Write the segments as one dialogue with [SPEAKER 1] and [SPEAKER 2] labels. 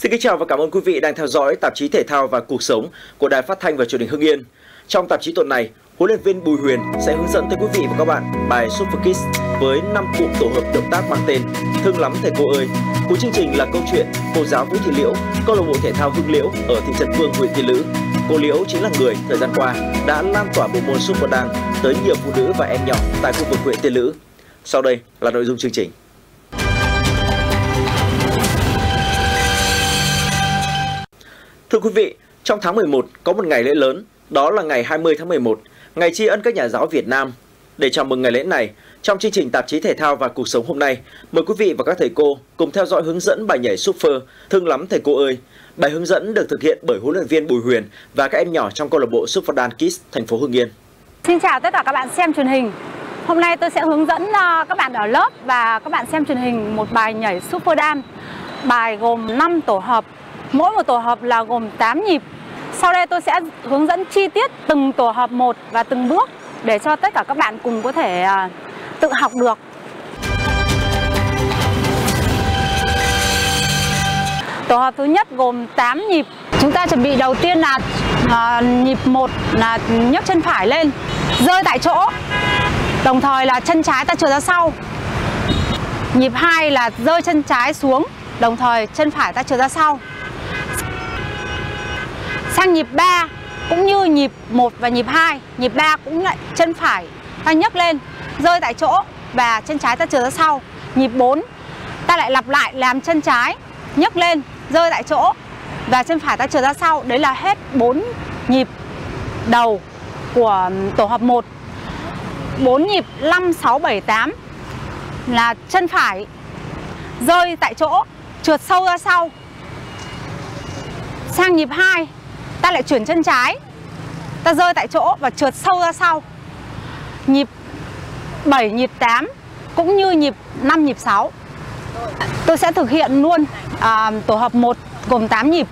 [SPEAKER 1] Xin kính chào và cảm ơn quý vị đang theo dõi tạp chí Thể thao và Cuộc sống của Đài Phát thanh và Truyền hình Hưng Yên. Trong tạp chí tuần này, huấn luyện viên Bùi Huyền sẽ hướng dẫn tới quý vị và các bạn bài Super Kids với 5 cụm tổ hợp động tác mang tên Thương lắm thầy cô ơi. Cuối chương trình là câu chuyện cô giáo Vũ Thị Liễu, câu lạc bộ thể thao Hưng Liễu ở thị trấn Phương, huyện Tiên Lữ. Cô Liễu chính là người thời gian qua đã lan tỏa bộ môn Super Dance tới nhiều phụ nữ và em nhỏ tại khu vực huyện Tiên Lữ. Sau đây là nội dung chương trình. Thưa quý vị, trong tháng 11 có một ngày lễ lớn, đó là ngày 20 tháng 11, ngày tri ân các nhà giáo Việt Nam. Để chào mừng ngày lễ này, trong chương trình tạp chí Thể thao và Cuộc sống hôm nay, mời quý vị và các thầy cô cùng theo dõi hướng dẫn bài nhảy Super Thương lắm thầy cô ơi. Bài hướng dẫn được thực hiện bởi huấn luyện viên Bùi Huyền và các em nhỏ trong câu lạc bộ Super Dance Kids thành phố Hưng Yên.
[SPEAKER 2] Xin chào tất cả các bạn xem truyền hình. Hôm nay tôi sẽ hướng dẫn các bạn ở lớp và các bạn xem truyền hình một bài nhảy Super Dance. Bài gồm 5 tổ hợp. Mỗi một tổ hợp là gồm 8 nhịp. Sau đây tôi sẽ hướng dẫn chi tiết từng tổ hợp một và từng bước để cho tất cả các bạn cùng có thể tự học được. Tổ hợp thứ nhất gồm 8 nhịp. Chúng ta chuẩn bị đầu tiên là nhịp 1 là nhấc chân phải lên, rơi tại chỗ. Đồng thời là chân trái ta trượt ra sau. Nhịp 2 là rơi chân trái xuống, đồng thời chân phải ta trượt ra sau. Sang nhịp 3 cũng như nhịp 1 và nhịp 2, nhịp 3 cũng lại chân phải ta nhấc lên, rơi tại chỗ và chân trái ta trượt ra sau. Nhịp 4 ta lại lặp lại làm chân trái nhấc lên, rơi tại chỗ và chân phải ta trượt ra sau. Đấy là hết 4 nhịp đầu của tổ hợp 1. 4 nhịp 5, 6, 7, 8 là chân phải rơi tại chỗ, trượt sâu ra sau. Sang nhịp 2 ta lại chuyển chân trái, ta rơi tại chỗ và trượt sâu ra sau. Nhịp 7, nhịp 8 cũng như nhịp 5, nhịp 6. Tôi sẽ thực hiện luôn tổ hợp 1 gồm 8 nhịp.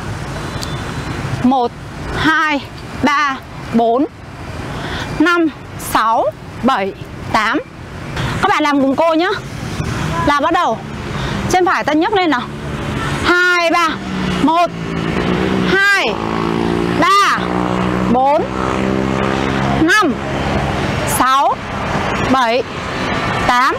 [SPEAKER 2] 1, 2, 3, 4, 5, 6, 7, 8. Các bạn làm cùng cô nhé. Là bắt đầu. Chân phải ta nhấc lên nào. 2, 3, 1, 2, 3, 4, 5, 6, 7, 8.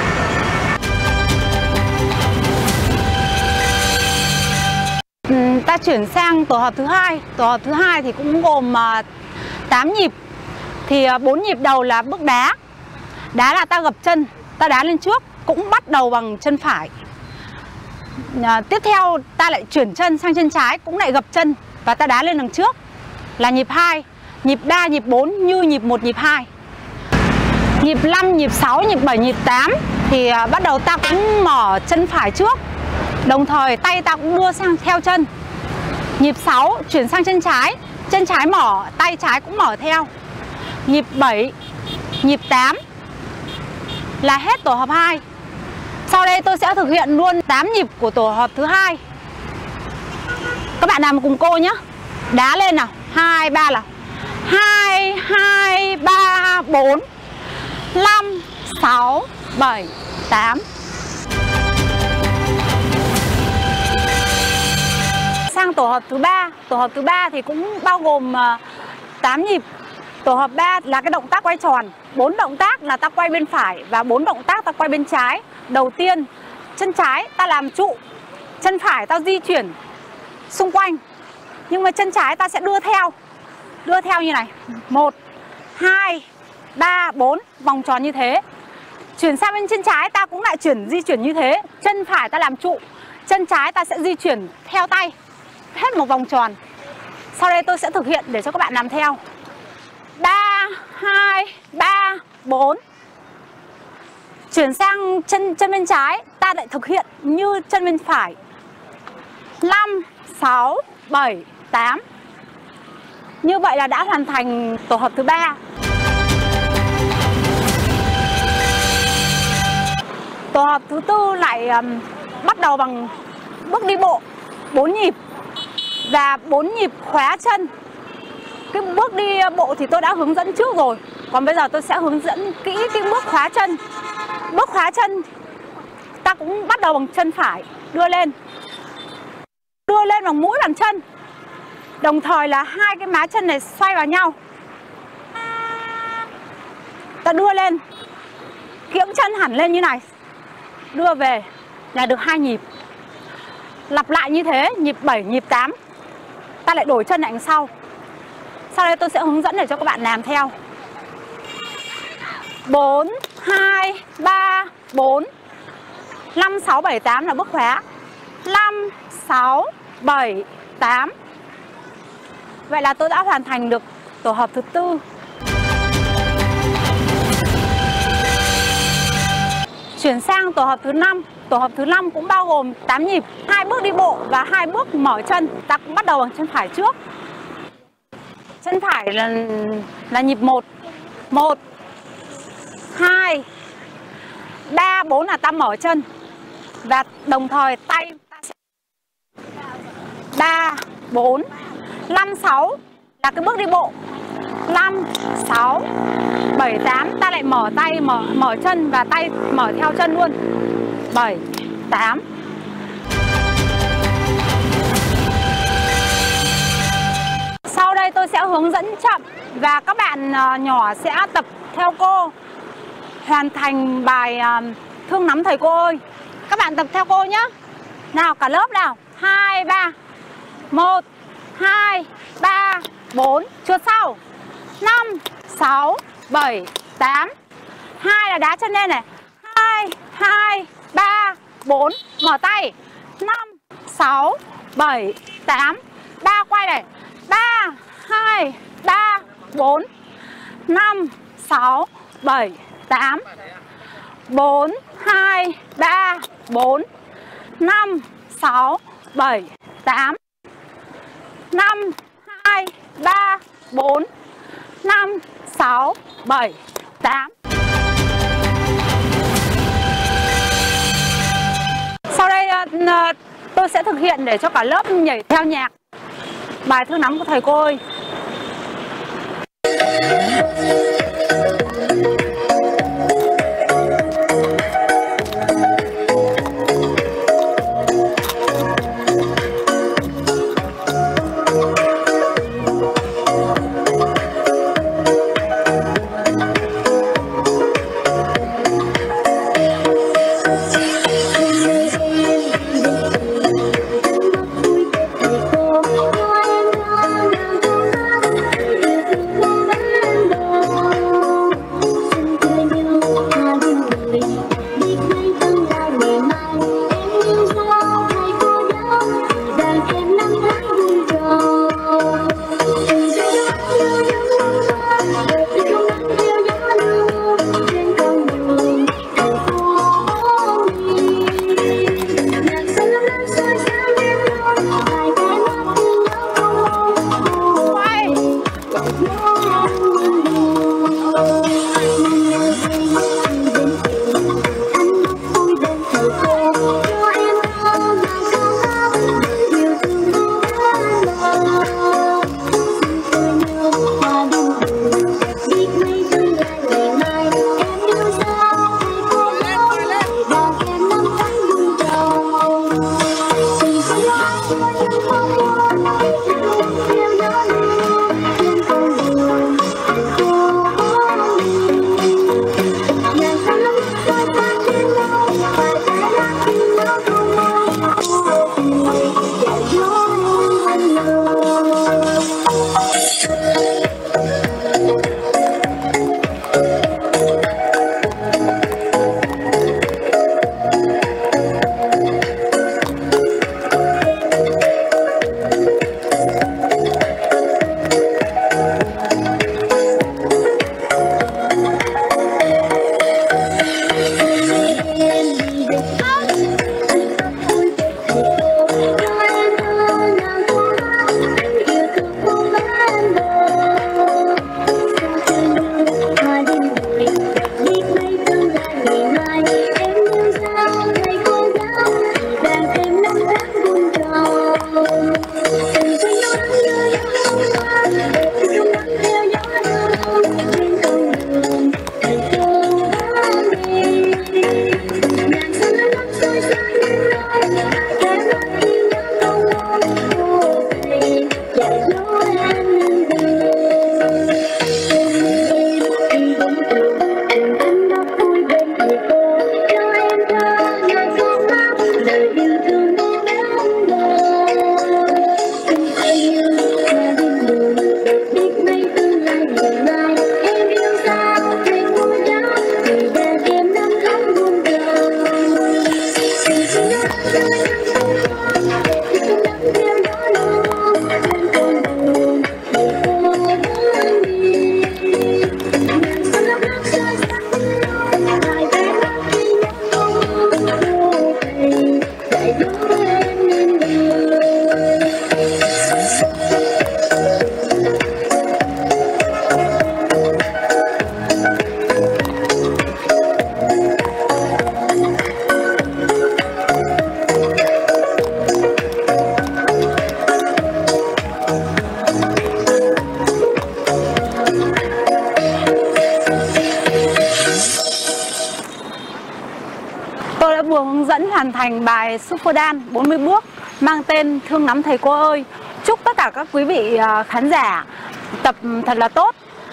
[SPEAKER 2] Ta chuyển sang tổ hợp thứ hai. Tổ hợp thứ hai thì cũng gồm 8 nhịp. Thì 4 nhịp đầu là bước đá. Đá là ta gập chân, ta đá lên trước, cũng bắt đầu bằng chân phải. Tiếp theo ta lại chuyển chân sang chân trái, cũng lại gập chân và ta đá lên đằng trước là nhịp 2. Nhịp 3, nhịp 4 như nhịp 1, nhịp 2. Nhịp 5, nhịp 6, nhịp 7, nhịp 8 thì bắt đầu ta cũng mở chân phải trước, đồng thời tay ta cũng đưa sang theo chân. Nhịp 6 chuyển sang chân trái mở, tay trái cũng mở theo. Nhịp 7, nhịp 8 là hết tổ hợp 2. Sau đây tôi sẽ thực hiện luôn 8 nhịp của tổ hợp thứ hai. Các bạn làm cùng cô nhé. Đá lên nào. 2, 3 nào. 2, 2, 3, 4, 5, 6, 7, 8. Sang tổ hợp thứ 3. Tổ hợp thứ 3 thì cũng bao gồm 8 nhịp. Tổ hợp 3 là cái động tác quay tròn. 4 động tác là ta quay bên phải và 4 động tác ta quay bên trái. Đầu tiên, chân trái ta làm trụ, chân phải ta di chuyển xung quanh. Nhưng mà chân trái ta sẽ đưa theo như này. 1, 2, 3, 4, vòng tròn như thế. Chuyển sang bên chân trái ta cũng lại di chuyển như thế. Chân phải ta làm trụ, chân trái ta sẽ di chuyển theo tay. Hết một vòng tròn. Sau đây tôi sẽ thực hiện để cho các bạn làm theo. 3, 2, 3, 4. Chuyển sang chân bên trái, ta lại thực hiện như chân bên phải. 5, 6, 7, 8. Như vậy là đã hoàn thành tổ hợp thứ 3. Tổ hợp thứ 4 lại bắt đầu bằng bước đi bộ 4 nhịp và 4 nhịp khóa chân. Cái bước đi bộ thì tôi đã hướng dẫn trước rồi. Còn bây giờ tôi sẽ hướng dẫn kỹ cái bước khóa chân. Bước khóa chân ta cũng bắt đầu bằng chân phải đưa lên. đưa lên bằng mũi bàn chân. Đồng thời là hai cái má chân này xoay vào nhau. Ta đưa lên, kiễng chân hẳn lên như này, đưa về là được 2 nhịp. Lặp lại như thế, nhịp 7, nhịp 8. Ta lại đổi chân lại đằng sau. Sau đây tôi sẽ hướng dẫn để cho các bạn làm theo. 4, 2, 3, 4 5, 6, 7, 8 là bước khóa. 5, 6, 7, 8. Vậy là tôi đã hoàn thành được tổ hợp thứ 4. Chuyển sang tổ hợp thứ 5. Tổ hợp thứ 5 cũng bao gồm 8 nhịp, 2 bước đi bộ và 2 bước mở chân. Ta cũng bắt đầu bằng chân phải trước. Chân phải là nhịp 1. 1, 2, 3, 4 là ta mở chân. Và đồng thời tay ta sẽ 3, 4, 5, 6 là cái bước đi bộ. 5, 6, 7, 8 ta lại mở tay, mở chân và tay mở theo chân luôn. 7, 8. Sau đây tôi sẽ hướng dẫn chậm và các bạn nhỏ sẽ tập theo cô hoàn thành bài Thương Nắm Thầy Cô Ơi. Các bạn tập theo cô nhé. Nào cả lớp nào. 2, 3. 1, 2, 3, 4. Trượt sau. 5, 6, 7, 8. 2 là đá chân lên này. 2, 2, 3, 4. Mở tay. 5, 6, 7, 8. 3 quay này. 3, 2, 3, 4. 5, 6, 7, 8. 4, 2, 3, 4. 5, 6, 7, 8. 5, 2, 3, 4. 5, 6, 7, 8. Sau đây tôi sẽ thực hiện để cho cả lớp nhảy theo nhạc bài Thương Nắm của Thầy Cô Ơi. hoàn thành bài Super Dance 40 bước mang tên Thương Lắm Thầy Cô Ơi. Chúc tất cả các quý vị khán giả tập thật là tốt.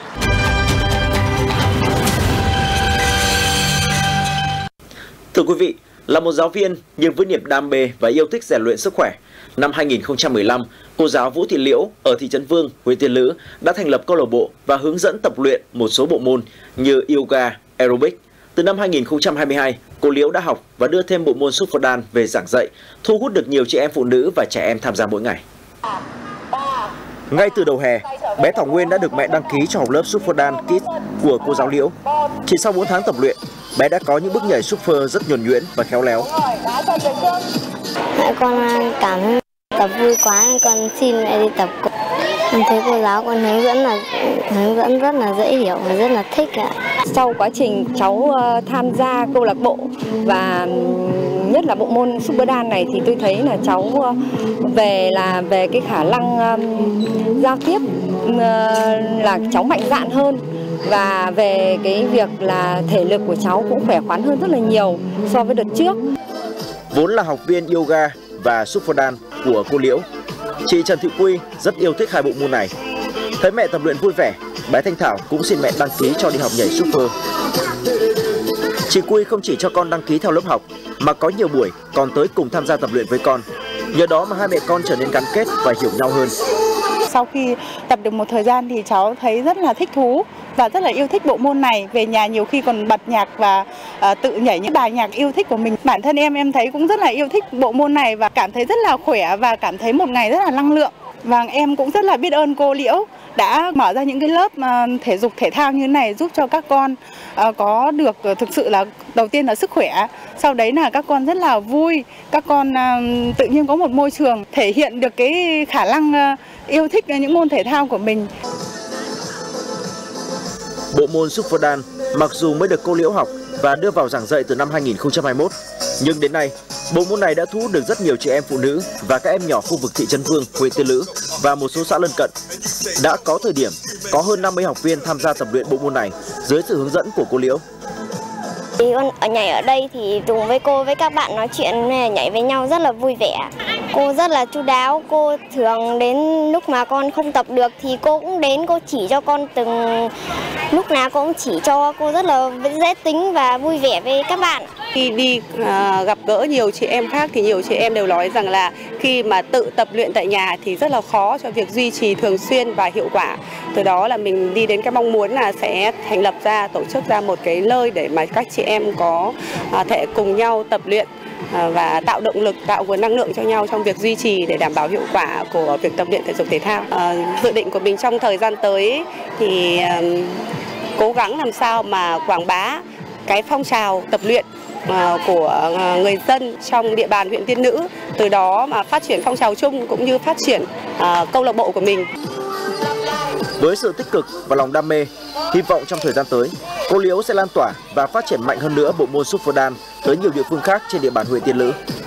[SPEAKER 1] Thưa quý vị, là một giáo viên nhưng với niềm đam mê và yêu thích rèn luyện sức khỏe, năm 2015, cô giáo Vũ Thị Liễu ở thị trấn Vương, huyện Tiên Lữ đã thành lập câu lạc bộ và hướng dẫn tập luyện một số bộ môn như yoga, aerobic. Từ năm 2022, cô Liễu đã học và đưa thêm bộ môn Super Dance về giảng dạy, thu hút được nhiều chị em phụ nữ và trẻ em tham gia mỗi ngày. Ngay từ đầu hè, bé Thảo Nguyên đã được mẹ đăng ký cho học lớp Super Dance Kids của cô giáo Liễu. Chỉ sau 4 tháng tập luyện, bé đã có những bước nhảy super rất nhuần nhuyễn và khéo léo.
[SPEAKER 3] Mẹ con cảm thấy tập vui quá, con xin mẹ đi tập. Con thấy cô giáo con hướng dẫn rất là dễ hiểu và rất là thích ạ.
[SPEAKER 4] Sau quá trình cháu tham gia câu lạc bộ và nhất là bộ môn Super Dance này thì tôi thấy là cháu về cái khả năng giao tiếp là cháu mạnh dạn hơn, và về cái việc là thể lực của cháu cũng khỏe khoắn hơn rất là nhiều so với đợt trước.
[SPEAKER 1] Vốn là học viên yoga và Super Dance của cô Liễu, chị Trần Thị Quy rất yêu thích hai bộ môn này. Thấy mẹ tập luyện vui vẻ, bé Thanh Thảo cũng xin mẹ đăng ký cho đi học nhảy super. Chị Quy không chỉ cho con đăng ký theo lớp học mà có nhiều buổi còn tới cùng tham gia tập luyện với con. Nhờ đó mà hai mẹ con trở nên gắn kết và hiểu nhau hơn.
[SPEAKER 5] Sau khi tập được một thời gian thì cháu thấy rất là thích thú và rất là yêu thích bộ môn này. Về nhà nhiều khi còn bật nhạc và tự nhảy những bài nhạc yêu thích của mình. Bản thân em thấy cũng rất là yêu thích bộ môn này và cảm thấy rất là khỏe và cảm thấy một ngày rất là năng lượng. Và em cũng rất là biết ơn cô Liễu đã mở ra những cái lớp thể dục thể thao như thế này, giúp cho các con có được thực sự là đầu tiên là sức khỏe, sau đấy là các con rất là vui, các con tự nhiên có một môi trường thể hiện được cái khả năng yêu thích những môn thể thao của mình.
[SPEAKER 1] Bộ môn Super Dance mặc dù mới được cô Liễu học và đưa vào giảng dạy từ năm 2021, nhưng đến nay, bộ môn này đã thu hút được rất nhiều chị em phụ nữ và các em nhỏ khu vực thị trấn Vương, huyện Tiên Lữ và một số xã lân cận. Đã có thời điểm có hơn 50 học viên tham gia tập luyện bộ môn này dưới sự hướng dẫn của cô Liễu.
[SPEAKER 3] Con nhảy ở đây thì cùng với cô với các bạn nói chuyện nhảy với nhau rất là vui vẻ. Cô rất là chu đáo, cô thường đến lúc mà con không tập được thì cô cũng đến, cô chỉ cho con từng lúc nào cô cũng chỉ cho, cô rất là dễ tính và vui vẻ với các bạn.
[SPEAKER 6] Khi đi gặp gỡ nhiều chị em khác thì nhiều chị em đều nói rằng là khi mà tự tập luyện tại nhà thì rất là khó cho việc duy trì thường xuyên và hiệu quả. Từ đó là mình đi đến cái mong muốn là sẽ thành lập ra, tổ chức ra một cái nơi để mà các chị em có thể cùng nhau tập luyện và tạo động lực, tạo nguồn năng lượng cho nhau trong việc duy trì để đảm bảo hiệu quả của việc tập luyện thể dục thể thao. Dự định của mình trong thời gian tới thì cố gắng làm sao mà quảng bá cái phong trào tập luyện của người dân trong địa bàn huyện Tiên Lữ, từ đó mà phát triển phong trào chung cũng như phát triển câu lạc bộ của mình.
[SPEAKER 1] Với sự tích cực và lòng đam mê, hy vọng trong thời gian tới, cô Liễu sẽ lan tỏa và phát triển mạnh hơn nữa bộ môn Super Dance tới nhiều địa phương khác trên địa bàn huyện Tiên Lữ.